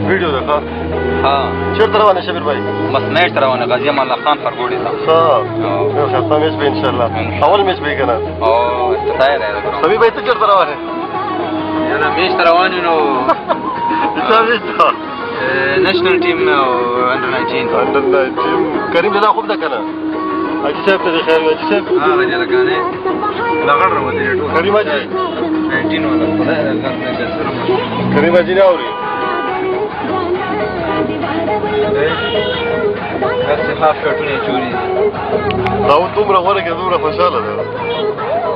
ویډیو ده ښه ها چېرته روان یې شبیر بھائی بس میچ ته روان غازي امان الله خان خرګوړي ته ښه یو ښایسته میچ به انشاءالله اول میچ به یې که نه او افتتاحیه دی سبي بھائی ته چېرته روان یې یاره میچ ته روان یو نو چا میچ ته نېشنل ټیم او انډر 19 انډر 19 کریم جدا خوب ده که نه حاجي صاحب ته دې خیر وي حاجي صاحب هغه جلګانې لغړ راوځي ټول کریم حاجي 19 ولا خدای دې ګرځي کریم حاجي نه اوري هسې هاف شاټونه یې چوري دا اوس دومره غوره کې دومره خوشحاله ده